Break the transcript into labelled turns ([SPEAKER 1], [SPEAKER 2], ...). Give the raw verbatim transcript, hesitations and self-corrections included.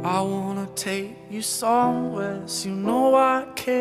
[SPEAKER 1] I wanna take you somewhere, so you know I care.